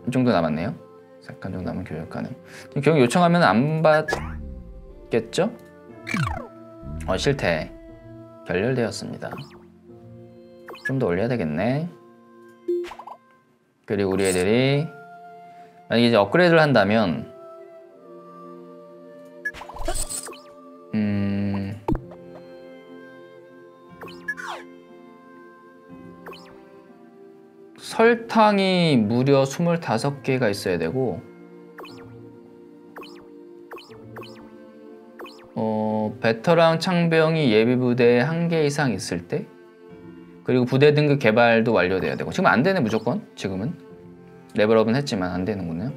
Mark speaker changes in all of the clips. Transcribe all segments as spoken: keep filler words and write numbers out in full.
Speaker 1: 이 정도 남았네요. 잠깐 정도 남은 교육 가능. 교육 요청하면 안 받겠죠? 어, 실태 결렬되었습니다. 좀 더 올려야 되겠네. 그리고 우리 애들이 만약에 이제 업그레이드를 한다면 음... 설탕이 무려 스물다섯 개가 있어야 되고 어... 베테랑 창병이 예비부대에 한 개 이상 있을 때 그리고 부대 등급 개발도 완료돼야 되고 지금 안 되네 무조건 지금은 레벨업은 했지만 안 되는군요.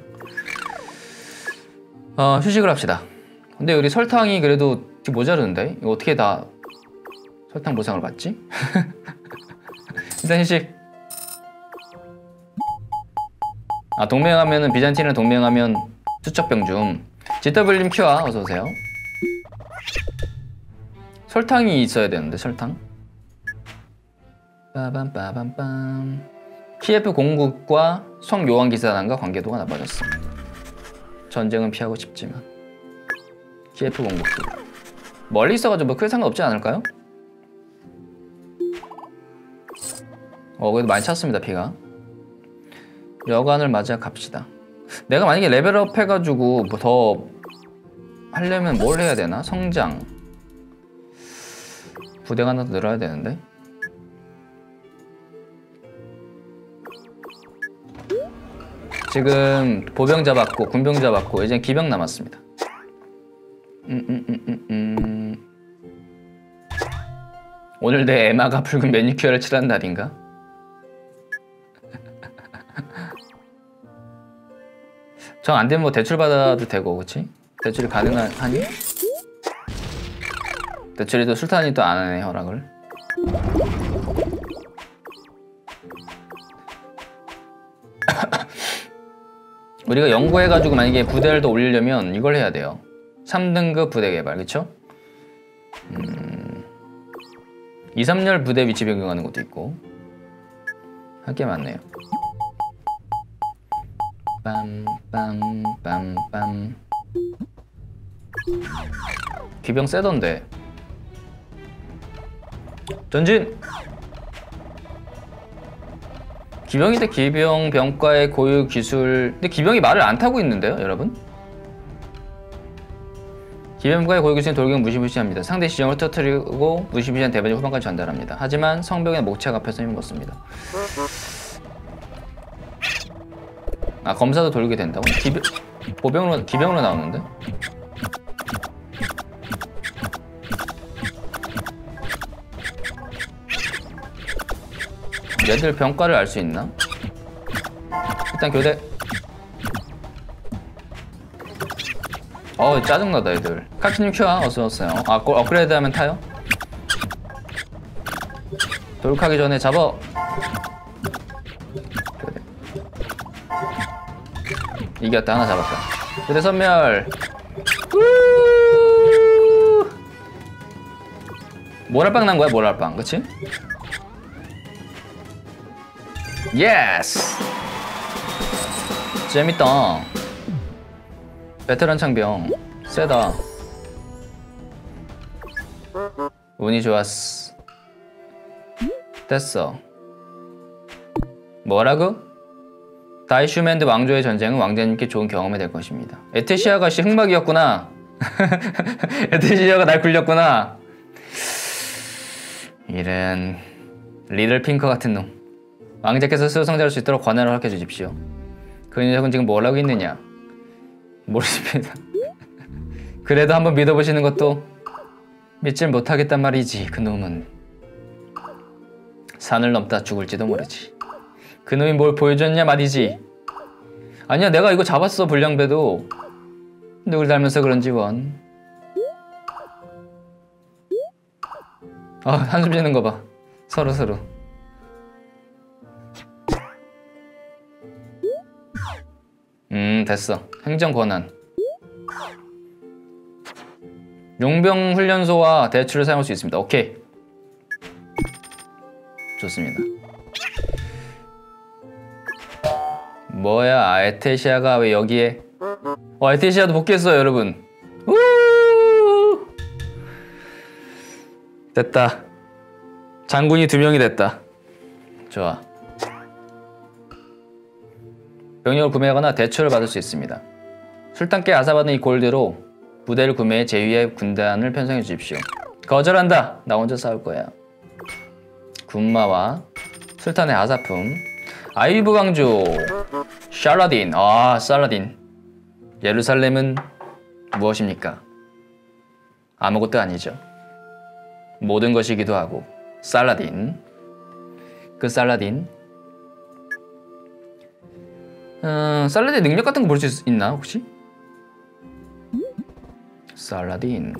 Speaker 1: 어, 휴식을 합시다. 근데 우리 설탕이 그래도 모자르는데 이거 어떻게 다 설탕 보상을 받지? 일단 휴식. 아 동맹하면은 비잔틴이랑 동맹하면 수척병 좀 지더블유님 큐아 어서오세요. 설탕이 있어야 되는데 설탕 빠밤빠밤빰 키에프 공국과 성요한기사단과 관계도가 나빠졌어. 전쟁은 피하고 싶지만 키에프 공국도 멀리 있어가지고 뭐 크게 상관없지 않을까요? 어 그래도 많이 찼습니다 피가. 여관을 맞아 갑시다. 내가 만약에 레벨업 해가지고 뭐 더 하려면 뭘 해야 되나? 성장 부대가 하나 더 늘어야 되는데 지금 보병 잡았고 군병 잡았고 이제 기병 남았습니다. 음, 음, 음, 음, 음. 오늘 내 에마가 붉은 매니큐어를 칠한 날인가? 정 안되면 뭐 대출 받아도 되고 그치? 대출이 가능하니? 대출이 또 술탄이 또 안 하네 허락을. 우리가 연구해가지고 만약에 부대를 더 올리려면 이걸 해야 돼요. 삼 등급 부대 개발 그쵸? 음... 이, 삼 열 부대 위치 변경하는 것도 있고 할 게 많네요. 빰빰빰빰 기병 세던데 전진! 기병이 대 기병 병과의 고유 기술. 근데 기병이 말을 안 타고 있는데요 여러분? 기병과의 고유 기술은 돌격 무시무시합니다. 상대 지형을 터뜨리고 무시무시한 대변이 후방까지 전달합니다. 하지만 성병의 목책 앞에서 힘입었습니다. 아 검사도 돌게 된다고? 기병... 보병으로... 기병으로 나오는데? 얘들 병과를 알 수 있나? 일단 교대. 어 짜증나다 애들. 카츠님 큐아 어서오세요. 아 업그레이드 하면 타요? 돌격하기 전에 잡어. 교대. 이겼다 하나 잡았다. 교대 선멸. 모랄빵 난 거야 모랄빵 그치? 예스! 재밌다. 베테랑 창병 세다. 운이 좋았어. 됐어. 뭐라고? 다이슈맨드 왕조의 전쟁은 왕자님께 좋은 경험이 될 것입니다. 에테시아가 씨 흑막이었구나. 에테시아가 날 굴렸구나. 이런 리들 핑커 같은 놈. 왕자께서 스스로 성장할 수 있도록 권한을 허락해 주십시오. 그 녀석은 지금 뭘 하고 있느냐? 모르십니다. 그래도 한번 믿어보시는 것도 믿질 못하겠단 말이지. 그놈은 산을 넘다 죽을지도 모르지. 그놈이 뭘 보여줬냐 말이지. 아니야 내가 이거 잡았어 불량배도. 누굴 닮아서 그런지 원. 아 한숨 쉬는 거 봐. 서로서로. 음 됐어. 행정 권한. 용병 훈련소와 대추를 사용할 수 있습니다. 오케이. 좋습니다. 뭐야, 아, 에테시아가 왜 여기에? 어, 에테시아도 복귀했어요, 여러분. 우! 됐다. 장군이 두 명이 됐다. 좋아. 병력을 구매하거나 대출을 받을 수 있습니다. 술탄께 아사받은 이 골드로 부대를 구매해 제위의 군단을 편성해 주십시오. 거절한다. 나 혼자 싸울 거야. 군마와 술탄의 아사품, 아이브 강조, 샬라딘. 아, 살라딘. 예루살렘은 무엇입니까? 아무것도 아니죠. 모든 것이기도 하고. 살라딘. 그 살라딘. 음, 살라딘 능력 같은 거 볼 수 있나 혹시? 살라딘.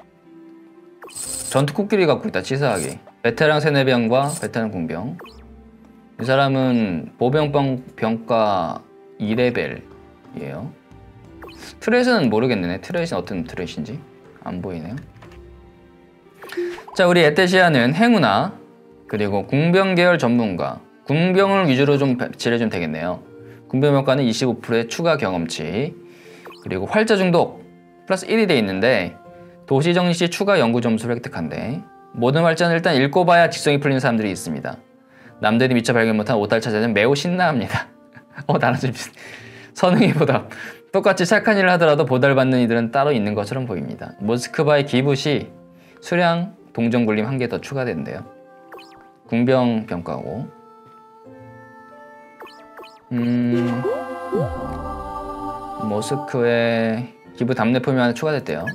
Speaker 1: 전투 코끼리 갖고 있다. 치사하게. 베테랑 세뇌병과 베테랑 공병. 이 사람은 보병병 병과 이 레벨이에요. 트렛은 모르겠네. 트렛은 어떤 트렛인지 안 보이네요. 자, 우리 에테시아는 행운아 그리고 궁병 계열 전문가. 궁병을 위주로 좀 배치를 해주면 되겠네요. 궁병 평가는 이십오 퍼센트의 추가 경험치, 그리고 활자 중독 플러스 일이 돼 있는데 도시 정리 시 추가 연구 점수를 획득한대. 모든 활자는 일단 읽고 봐야 직성이 풀리는 사람들이 있습니다. 남들이 미처 발견 못한 오탈 찾아는 매우 신나합니다. 어, 나는 좀 선웅이 보답. 똑같이 착한 일을 하더라도 보달받는 이들은 따로 있는 것처럼 보입니다. 모스크바의 기부 시 수량 동정 굴림 한 개 더 추가된대요. 궁병 평가고. 음... 모스크에 기부 답례 품이 하나 추가됐대요.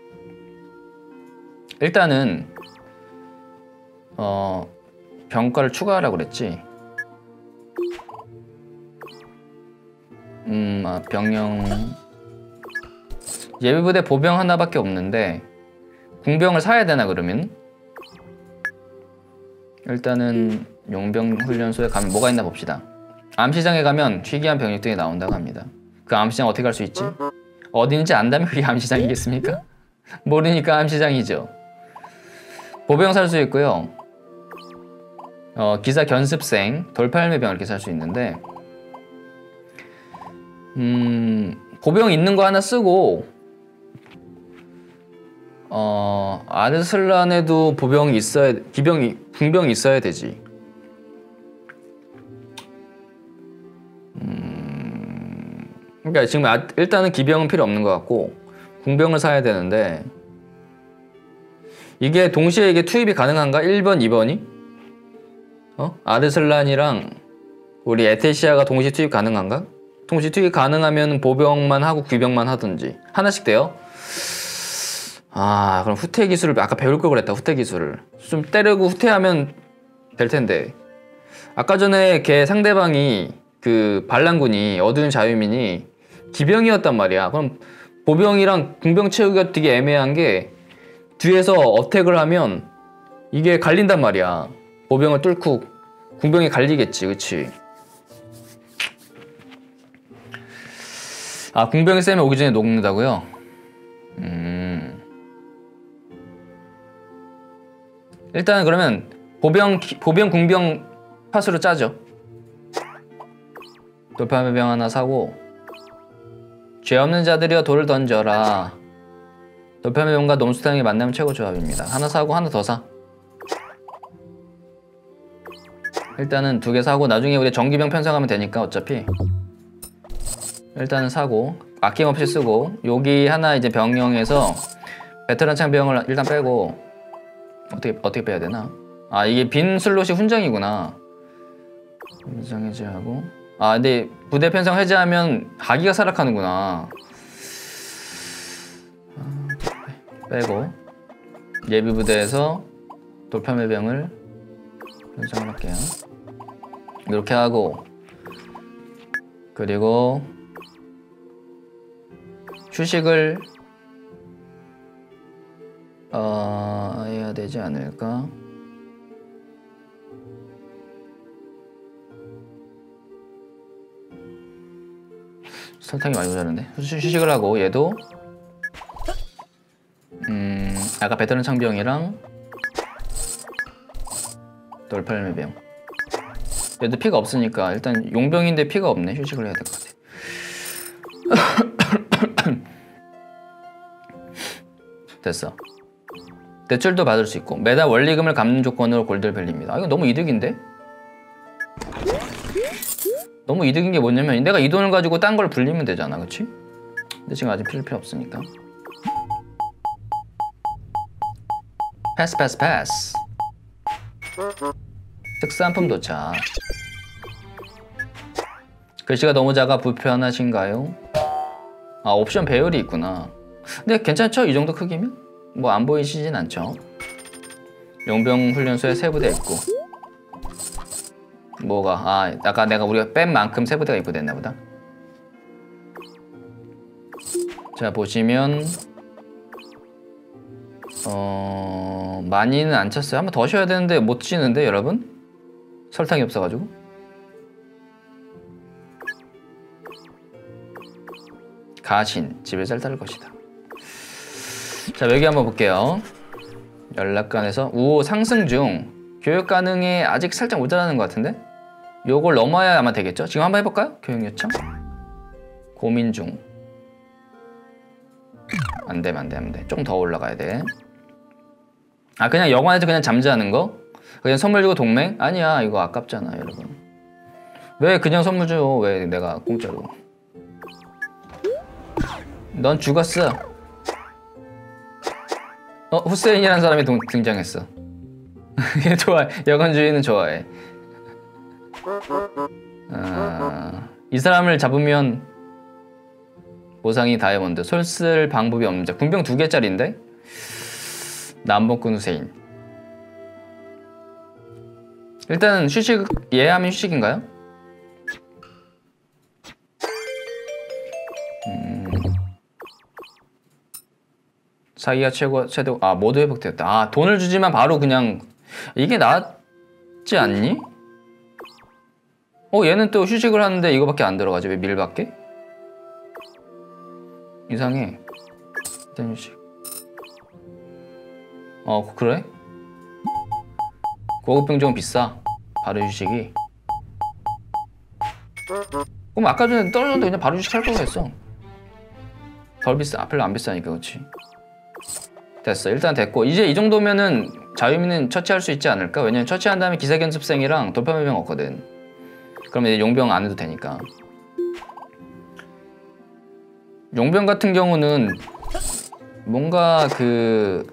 Speaker 1: 일단은 어... 병가를 추가하라고 그랬지. 음... 아, 병영... 예비부대 보병 하나밖에 없는데 궁병을 사야 되나 그러면? 일단은 용병 훈련소에 가면 뭐가 있나 봅시다. 암시장에 가면 희귀한 병력들이 나온다고 합니다. 그 암시장 어떻게 갈 수 있지? 어딘지 안다면 그게 암시장이겠습니까? 모르니까 암시장이죠. 보병 살 수 있고요. 어, 기사 견습생, 돌팔매병 이렇게 살 수 있는데 음, 보병 있는 거 하나 쓰고 어, 아르슬란에도 보병이 있어야, 기병이, 궁병이 있어야 되지. 음, 그러니까 지금 아, 일단은 기병은 필요 없는 것 같고 궁병을 사야 되는데 이게 동시에 이게 투입이 가능한가? 일 번, 이 번이? 어? 아르슬란이랑 우리 에테시아가 동시 투입 가능한가? 동시 투입 가능하면 보병만 하고 귀병만 하든지 하나씩 돼요? 아, 그럼 후퇴 기술을 아까 배울 걸 그랬다. 후퇴 기술을 좀 때리고 후퇴하면 될 텐데. 아까 전에 걔 상대방이 그 반란군이 어두운 자유민이 기병이었단 말이야. 그럼 보병이랑 궁병 채우기가 되게 애매한 게 뒤에서 어택을 하면 이게 갈린단 말이야. 보병을 뚫고 궁병이 갈리겠지, 그치? 아, 궁병이 쌤이 오기 전에 녹는다고요? 음. 일단 그러면 보병, 보병, 궁병 팟으로 짜죠. 돌팔매병 하나 사고 죄 없는 자들이여 돌을 던져라. 돌팔매병과 놈수탕이 만나면 최고 조합입니다. 하나 사고 하나 더 사. 일단은 두 개 사고 나중에 우리 정기병 편성하면 되니까 어차피 일단은 사고 아낌없이 쓰고 여기 하나 이제 병영에서 베테랑 창병을 일단 빼고 어떻게 어떻게 빼야 되나? 아, 이게 빈 슬롯이 훈장이구나. 훈장 해제하고. 아, 근데 부대 편성 해제하면 하기가 사락하는구나. 아, 빼고 예비 부대에서 돌팔매병을 편성을 할게요. 이렇게 하고 그리고 휴식을 어... 해야 되지 않을까? 설탕이 많이 모자른데? 휴식을 하고 얘도 음... 아까 베테랑 창병이랑 돌팔매병 얘도 피가 없으니까 일단 용병인데 피가 없네. 휴식을 해야 될 것 같아. 됐어. 대출도 받을 수 있고 매달 원리금을 갚는 조건으로 골드를 빌립니다. 아, 이거 너무 이득인데? 너무 이득인 게 뭐냐면 내가 이 돈을 가지고 딴 걸 불리면 되잖아, 그치? 근데 지금 아직 필요 필요 없으니까. 패스 패스 패스. 특산품 도착. 글씨가 너무 작아 불편하신가요? 아, 옵션 배열이 있구나. 근데 괜찮죠? 이 정도 크기면? 뭐 안 보이시진 않죠? 용병 훈련소에 세부대 있고. 뭐가? 아, 아까 내가 우리가 뺀 만큼 세부대가 입고됐나 보다. 자, 보시면 어... 많이는 안 찼어요. 한번 더 쉬어야 되는데 못 쉬는데 여러분? 설탕이 없어가지고. 가신, 집을 잘 따를 것이다. 자, 여기 한번 볼게요. 연락관에서 우호 상승 중. 교육 가능에 아직 살짝 모자라는 것 같은데? 요걸 넘어야 아마 되겠죠? 지금 한번 해볼까요? 교육 요청. 고민 중. 안 돼, 안 돼, 안 돼. 좀 더 올라가야 돼. 아, 그냥 여관에서 그냥 잠자는 거? 그냥 선물 주고 동맹? 아니야, 이거 아깝잖아, 여러분. 왜 그냥 선물 줘? 왜 내가 공짜로? 넌 죽었어. 어, 후세인이라는 사람이 동, 등장했어. 얘 좋아해. 여관주의는 좋아해. 아, 이 사람을 잡으면 보상이 다이아몬드. 솔 쓸 방법이 없는 자. 군병 두 개짜리인데? 남봉꾼 후세인. 일단 휴식, 예하면 휴식인가요? 음. 사기가 최고, 최대, 아, 모두 회복되었다. 아, 돈을 주지만 바로 그냥, 이게 낫지 않니? 어, 얘는 또 휴식을 하는데 이거밖에 안 들어가지. 왜 밀밖에? 이상해. 일단 휴식. 어, 그래? 고급 병정은 비싸. 바로 휴식이. 그럼 아까 전에 떨어졌는데 그냥 바로 휴식할 걸 그랬어. 덜 비싸. 별로 안 비싸니까, 그렇지? 됐어. 일단 됐고. 이제 이 정도면은 자유민은 처치할 수 있지 않을까? 왜냐면 처치한 다음에 기사견습생이랑 돌파매병 없거든. 그러면 이제 용병 안 해도 되니까. 용병 같은 경우는 뭔가 그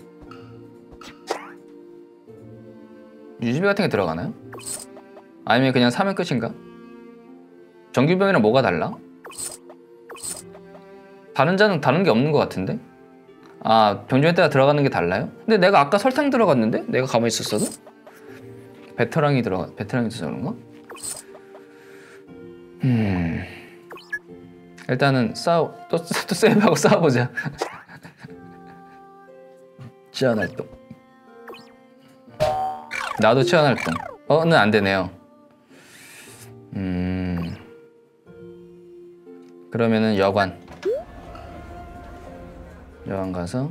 Speaker 1: 유지비 같은 게 들어가나요? 아니면 그냥 사면 끝인가? 정규병이랑 뭐가 달라? 다른 자는 다른 게 없는 것 같은데? 아, 병종에 따라 들어가는 게 달라요? 근데 내가 아까 설탕 들어갔는데? 내가 가만히 있었어도? 베테랑이 들어가, 베테랑이 있어서 그런가? 음... 일단은 싸우, 또, 또 세이브하고 싸워보자. 치안활동. 나도 치안활동. 어, 는 안 되네요. 음... 그러면은 여관. 여관 가서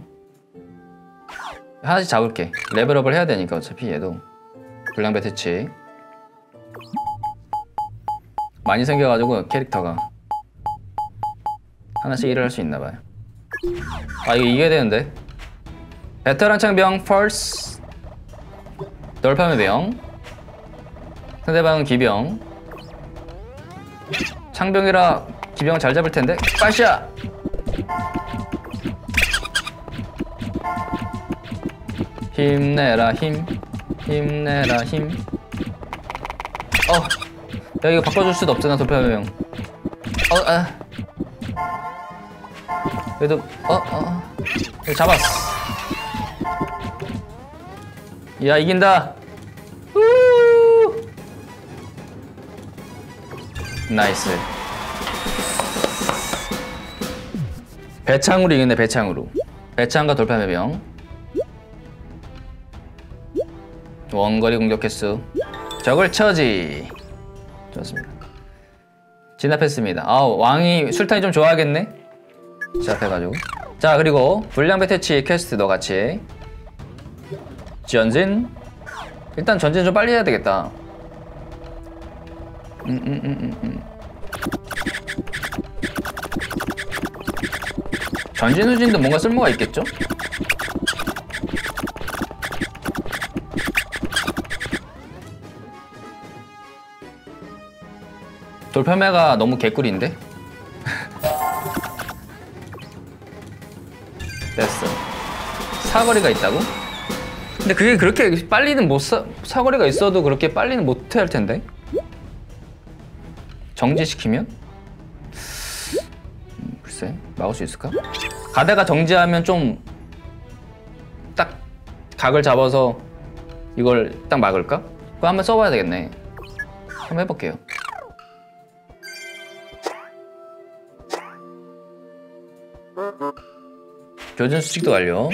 Speaker 1: 하나씩 잡을게. 레벨업을 해야 되니까 어차피 얘도. 불량배 퇴치. 많이 생겨가지고 캐릭터가 하나씩 일을 할 수 있나봐요. 아, 이거 이겨야 되는데. 베테랑 창병 펄스. 돌파매병. 상대방은 기병. 창병이라 기병 잘 잡을 텐데. 빠샤! 힘내라 힘. 힘내라 힘. 어, 야, 이거 바꿔줄 수도 없잖아, 돌파매병. 어, 아. 그래도 어, 어, 어. 잡았어. 야, 이긴다. 우! 나이스. 배창으로 이겼네. 배창으로. 배창과 돌파매병. 원거리 공격 횟수. 적을 처지. 좋습니다. 진압했습니다. 아, 왕이 술탄이 좀 좋아하겠네. 진압해가지고. 자, 그리고 불량배 퇴치 퀘스트 너같이 전진. 일단 전진 좀 빨리 해야 되겠다. 음, 음, 음, 음, 음. 전진 후진도 뭔가 쓸모가 있겠죠? 돌팔매가 너무 개꿀인데? 됐어. 사거리가 있다고? 근데 그게 그렇게 빨리는 못 사, 사거리가 있어도 그렇게 빨리는 못해 할 텐데? 정지시키면? 음, 글쎄, 막을 수 있을까? 가다가 정지하면 좀 딱 각을 잡아서 이걸 딱 막을까? 그거 한번 써봐야 되겠네. 한번 해볼게요. 교전 수식도 완료.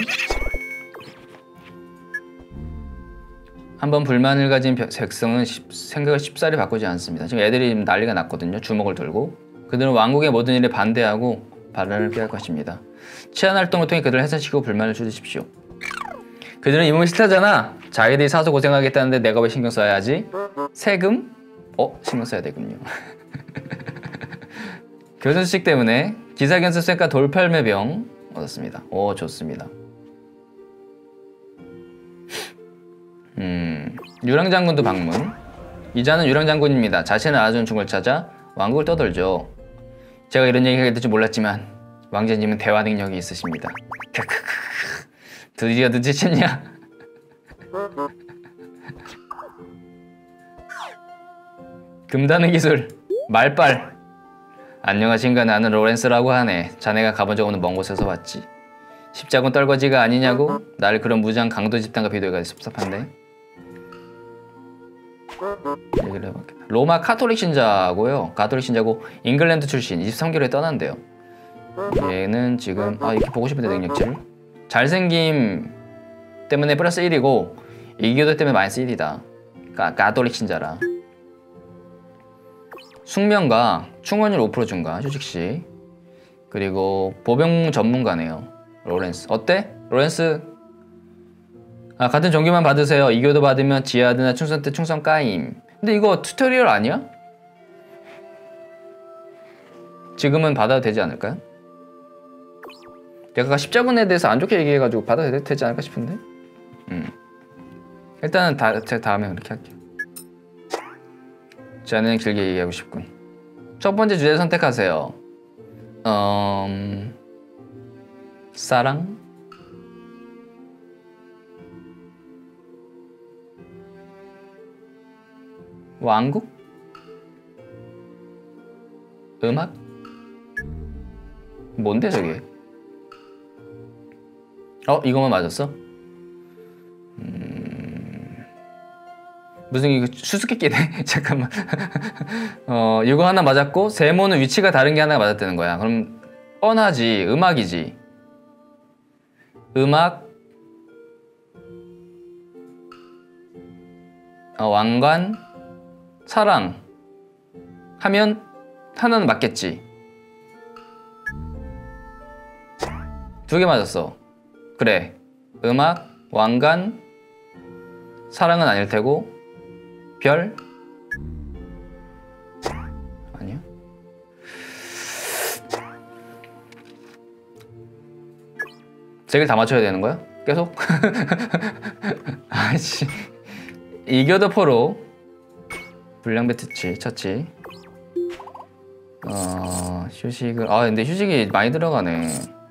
Speaker 1: 한번 불만을 가진 백성은 생각을 쉽사리 바꾸지 않습니다. 지금 애들이 난리가 났거든요. 주먹을 들고. 그들은 왕국의 모든 일에 반대하고 반란을 피할 것입니다. 치안 활동을 통해 그들을 해산시키고 불만을 줄이십시오. 그들은 이 몸이 싫다잖아. 자기들이 사서 고생하겠다는데 내가 왜 신경 써야 하지? 세금? 어? 신경 써야 되군요. 교전 수식 때문에 기사견습생과 돌팔매병 얻었습니다. 오, 좋습니다. 음, 유랑장군도 방문. 이자는 유랑장군입니다. 자신을 알아주는 중을 찾아 왕국을 떠돌죠. 제가 이런 얘기가 될 줄 몰랐지만 왕자님은 대화 능력이 있으십니다. 드디어 눈치챘냐? 금다는 기술 말빨. 안녕하신가. 나는 로렌스라고 하네. 자네가 가본 적 없는 먼 곳에서 왔지. 십자군 떨거지가 아니냐고? 날 그런 무장 강도 집단과 비교해가지고 섭섭한데. 얘기를 해볼게. 로마 카톨릭 신자고요. 가톨릭 신자고 잉글랜드 출신. 이십삼 개월에 떠난대요. 얘는 지금 아 이렇게 보고 싶은데 능력치를 잘생김 때문에 플러스 일이고 이교도 때문에 마이너스 일이다. 가, 가톨릭 신자라. 숙명가 충원율 오 퍼센트 증가 휴식시. 그리고 보병 전문가네요. 로렌스. 어때? 로렌스. 아, 같은 종교만 받으세요. 이교도 받으면 지하드나 충성 때 충성 까임. 근데 이거 튜토리얼 아니야? 지금은 받아도 되지 않을까요? 내가 십자군에 대해서 안 좋게 얘기해가지고 받아도 되지 않을까 싶은데? 음. 일단은 다, 제가 다음에 그렇게 할게요. 저는 길게 얘기하고 싶군. 첫 번째 주제 선택하세요. 음... 사랑? 왕국? 음악? 뭔데 저게? 어? 이거만 맞았어? 음... 무슨 이거 수수께끼네? 잠깐만. 어, 이거 하나 맞았고 세모는 위치가 다른 게 하나 맞았다는 거야. 그럼 뻔하지. 음악이지. 음악, 어, 왕관, 사랑 하면 하나는 맞겠지. 두 개 맞았어. 그래. 음악, 왕관, 사랑은 아닐 테고 별? 아니야? 세 개를 다 맞춰야 되는 거야? 계속? 아이씨. 이교도 포로 불량배트치 쳤지. 어... 휴식을... 아 근데 휴식이 많이 들어가네.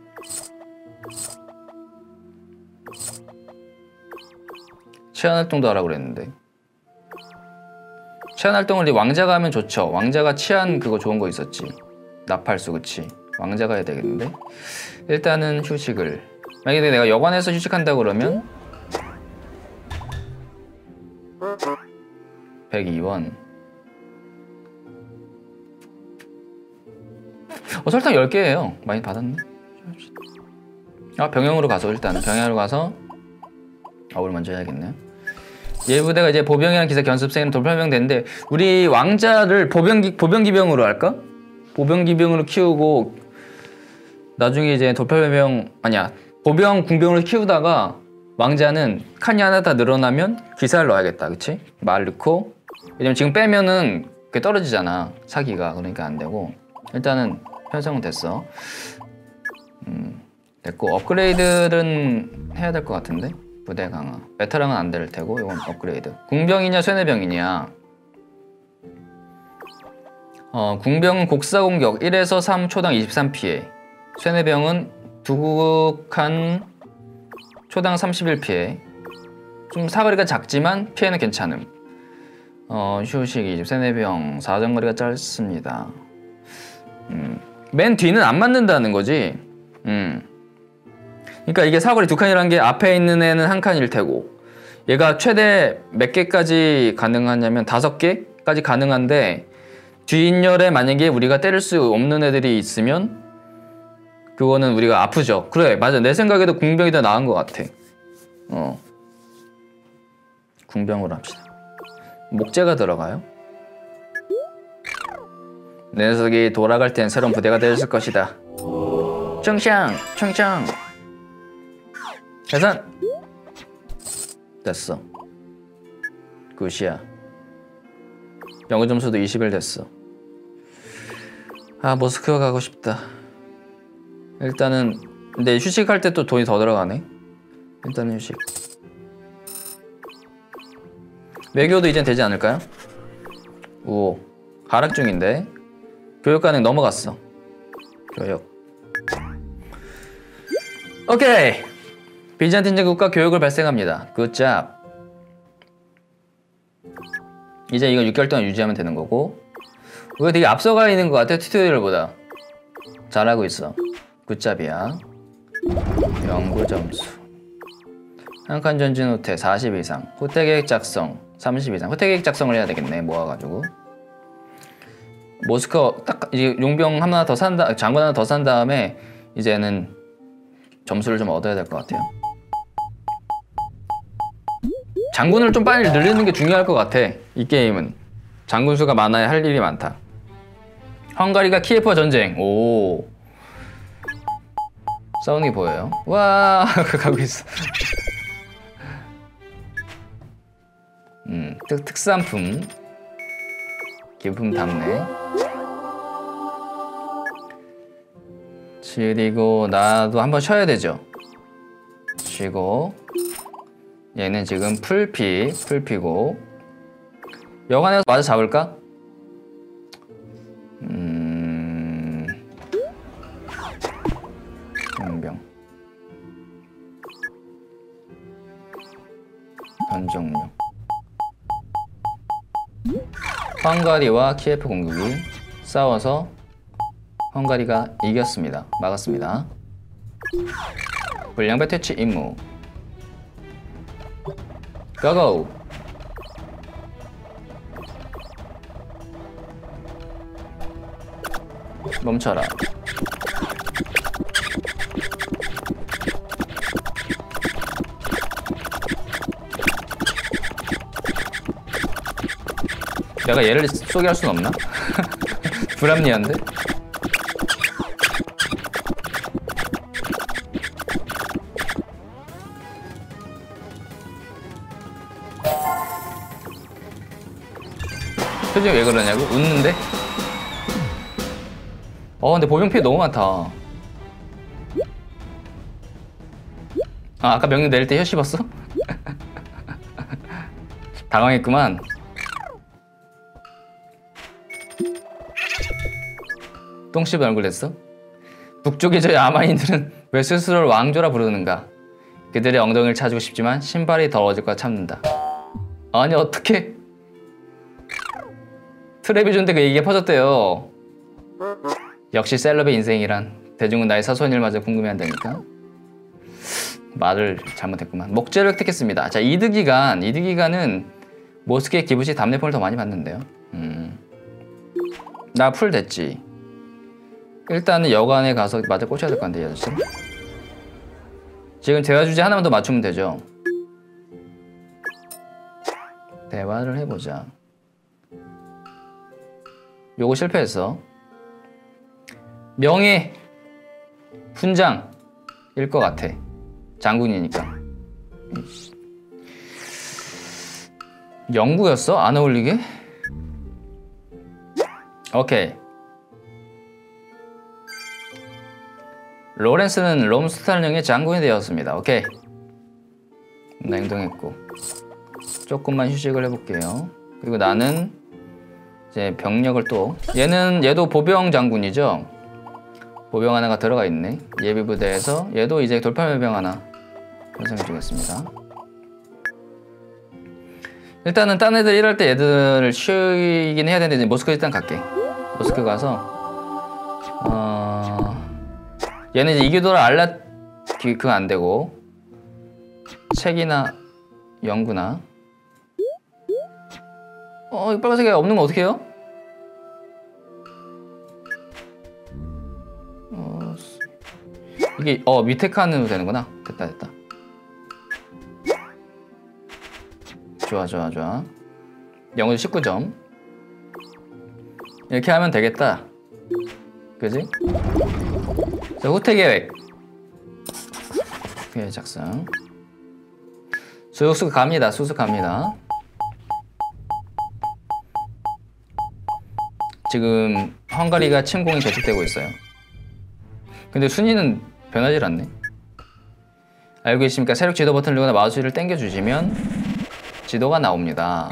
Speaker 1: 치안활동도 하라고 그랬는데. 치안활동을 왕자가 하면 좋죠. 왕자가 치안 그거 좋은 거 있었지. 나팔수. 그치. 왕자가 해야 되겠는데. 일단은 휴식을. 만약에 내가 여관에서 휴식한다 그러면 백이 원. 어, 설탕 열 개예요. 많이 받았네. 아, 병영으로 가서 일단은 병영으로 가서 아울 먼저 해야겠네요. 얘 부대가 이제 보병이랑 기사 견습생은 돌팔명 되는데 우리 왕자를 보병기, 보병기병으로 할까? 보병기병으로 키우고 나중에 이제 돌팔명 아니야 보병 궁병으로 키우다가 왕자는 칸이 하나 다 늘어나면 기사를 넣어야겠다. 그치? 말 넣고. 왜냐면 지금 빼면은 그게 떨어지잖아 사기가. 그러니까 안 되고 일단은 편성은 됐어. 음, 됐고 업그레이드는 해야 될 것 같은데. 부대 강화 베테랑은 안 될 테고 이건 업그레이드. 궁병이냐 쇠뇌병이냐. 어, 궁병은 곡사 공격 일에서 삼 초당 이십삼 피해, 쇠뇌병은 두국한 초당 삼십일 피해. 좀 사거리가 작지만 피해는 괜찮음. 어, 휴식 이십, 쇠뇌병 사정거리가 짧습니다. 음, 맨 뒤는 안 맞는다는 거지. 음. 그러니까 이게 사거리 두 칸이라는 게 앞에 있는 애는 한 칸일 테고 얘가 최대 몇 개까지 가능하냐면 다섯 개까지 가능한데 뒷열에 만약에 우리가 때릴 수 없는 애들이 있으면 그거는 우리가 아프죠. 그래 맞아. 내 생각에도 궁병이 더 나은 것 같아. 어, 궁병으로 합시다. 목재가 들어가요? 내 녀석이 돌아갈 땐 새로운 부대가 되었을 것이다. 청샹! 청샹! 계산! 됐어. 굿이야. 영어 점수도 이십일 됐어. 아 모스크바 가고 싶다. 일단은 근데 휴식할 때 또 돈이 더 들어가네. 일단은 휴식. 외교도 이젠 되지 않을까요? 오 하락 중인데. 교육가는 넘어갔어. 교육. 오케이. 비잔틴 국가 교육을 발생합니다. 굿잡. 이제 이거 육 개월 동안 유지하면 되는 거고. 이거 되게 앞서가 있는 것 같아. 튜토리얼보다 잘하고 있어. 굿잡이야. 연구 점수. 한 칸 전진 후퇴 사십 이상. 후퇴 계획 작성 삼십 이상. 후퇴 계획 작성을 해야 되겠네. 모아가지고. 모스커 딱 이제 용병 하나 더 산다. 장군 하나 더 산 다음에 이제는 점수를 좀 얻어야 될 것 같아요. 장군을 좀 빨리 늘리는 게 중요할 것 같아. 이 게임은 장군 수가 많아야 할 일이 많다. 헝가리가 키예프와 전쟁. 오 싸우는 게 보여요. 와 가고 있어. 음 특, 특산품 기품 담네. 그리고 나도 한번 쉬어야 되죠. 쉬고 얘는 지금 풀피 풀피고 여관에서 마저 잡을까? 음... 용병 변종료. 헝가리와 키예프 공격이 싸워서 헝가리가 이겼습니다. 막았습니다. 불량배 퇴치 임무. 고고! 멈춰라. 내가 얘를 소개할 순 없나? 불합리한데? 표정이 왜 그러냐고? 웃는데? 어 근데 보병 피해 너무 많다. 아 아까 명령 내릴 때 혀 씹었어? 당황했구만. 똥 씹은 얼굴 됐어? 북쪽의 저 야만인들은 왜 스스로를 왕조라 부르는가? 그들의 엉덩이를 찾고 싶지만 신발이 더러워질까 참는다. 아니 어떡해. 트레비존데 그 얘기가 퍼졌대요. 역시 셀럽의 인생이란 대중은 나의 사소한 일마저 궁금해한다니까. 말을 잘못했구만. 목재를 획득했습니다. 자 이드기간 이드기간은 모스크의 기부시 답례품을 더 많이 받는데요. 음. 나 풀 됐지. 일단은 여관에 가서 맞아 꽂혀야 될 것 같은데 이 아저씨. 지금 대화 주제 하나만 더 맞추면 되죠. 대화를 해보자. 요거 실패했어. 명예 훈장일 것 같아. 장군이니까. 영구였어? 안 어울리게? 오케이. 로렌스는 롬스탈령의 장군이 되었습니다. 오케이. 나 행동했고 조금만 휴식을 해볼게요. 그리고 나는 이제 병력을 또 얘는 얘도 보병 장군이죠. 보병 하나가 들어가 있네. 예비부대에서 얘도 이제 돌팔매병 하나 편성해 주겠습니다. 일단은 딴 애들 일할 때 얘들을 쉬긴 해야 되는데 이제 모스크 일단 갈게. 모스크 가서 어... 얘는 이제 이교도라 알라 그거 안 되고 책이나 연구나 어, 이 빨간색이 없는 거 어떻게 해요? 어, 이게 어 밑에 칸으로 되는구나. 됐다 됐다. 좋아 좋아 좋아. 영어도 십구 점. 이렇게 하면 되겠다. 그지? 자, 후퇴 계획. 계획 작성. 수습 갑니다. 수습 갑니다. 지금 헝가리가 침공이 계속되고 있어요. 근데 순위는 변하질 않네. 알고 계십니까? 세력 지도 버튼을 누르거나 마우스를 당겨 주시면 지도가 나옵니다.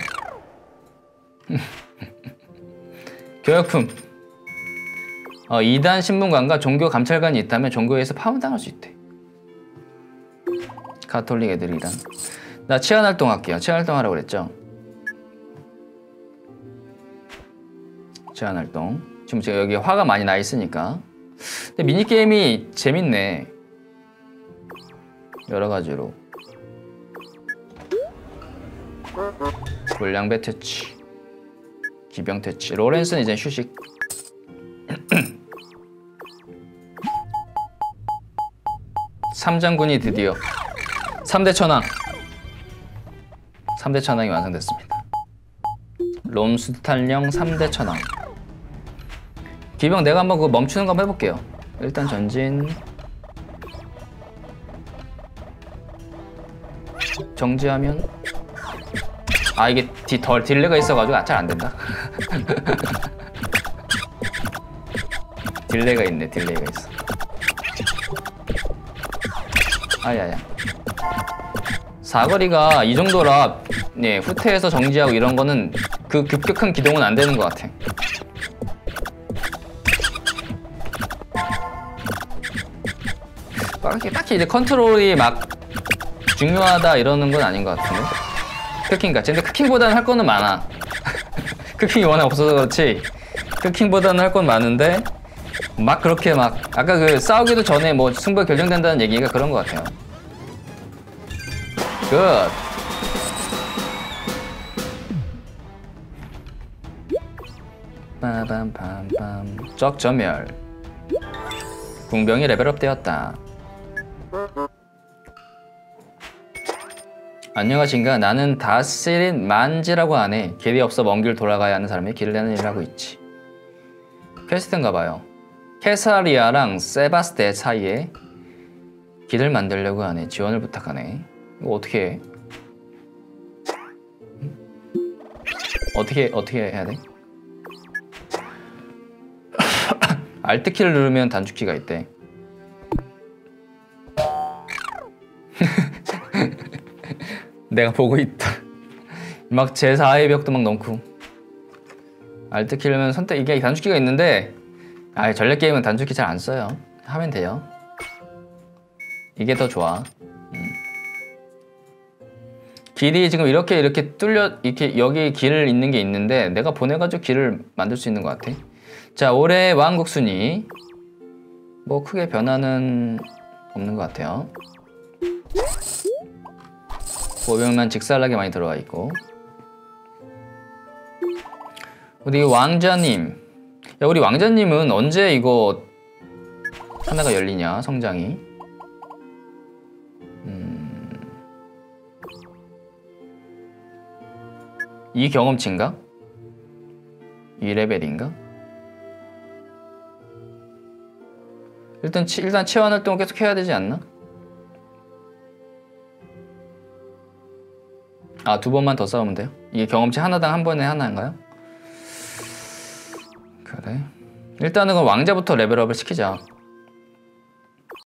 Speaker 1: 교역품. 어, 이단 신문관과 종교 감찰관이 있다면 종교에서 파문당할 수 있대. 가톨릭 애들이란. 나 치안활동 할게요. 치안활동 하라고 그랬죠? 치안활동. 지금 제가 여기 화가 많이 나 있으니까. 근데 미니게임이 재밌네. 여러가지로. 물량배 퇴치. 기병 퇴치. 로렌스는 이제 휴식. 삼장군이 드디어 삼 대 천왕 삼 대 천왕이 완성됐습니다. 롬스탈령 삼 대 천왕. 기병 내가 한번 그거 멈추는 거 한번 해볼게요. 일단 전진 정지하면 아 이게 디, 덜 딜레가 있어가지고 잘 안된다. 딜레가 있네. 딜레가 있어. 아야야. 사거리가 이 정도라 네, 후퇴해서 정지하고 이런 거는 그 급격한 기동은 안 되는 것 같아. 딱히, 딱히 이제 컨트롤이 막 중요하다 이러는 건 아닌 것 같은데. 크킹 같이. 근데 크킹보다는 할 거는 많아. 크킹이 워낙 없어서 그렇지 크킹보다는 할 건 많은데 막 그렇게 막 아까 그 싸우기도 전에 뭐 승부가 결정된다는 얘기가 그런 것 같아요. 굿. 빠밤밤밤. 적점멸. 궁병이 레벨업 되었다. 안녕하신가. 나는 다스린 만지라고 하네. 길이 없어 먼 길 돌아가야 하는 사람이 길을 내는 일을 하고 있지. 퀘스트인가봐요. 케사리아랑 세바스테 사이에 길을 만들려고 하네. 지원을 부탁하네. 이거 어떻게 해? 어떻게 어떻게 해야 돼? 알트키를 누르면 단축키가 있대. 내가 보고 있다. 막 제사의 벽도 막 넣고. 알트키 누르면 선택 이게 단축키가 있는데 아 전략 게임은 단축키 잘 안 써요. 하면 돼요. 이게 더 좋아. 음. 길이 지금 이렇게 이렇게 뚫려 이렇게 여기 길 있는 게 있는데 내가 보내가지고 길을 만들 수 있는 것 같아. 자 올해 왕국 순위 뭐 크게 변화는 없는 것 같아요. 보병만 직살나게 많이 들어와 있고. 우리 왕자님. 야 우리 왕자님은 언제 이거 하나가 열리냐 성장이. 음... 이 경험치인가? 이 레벨인가? 일단 치, 일단 체험 활동을 계속 해야 되지 않나? 아 두 번만 더 싸우면 돼요? 이게 경험치 하나당 한 번에 하나인가요? 그... 일단은 그 왕자부터 레벨업을 시키자.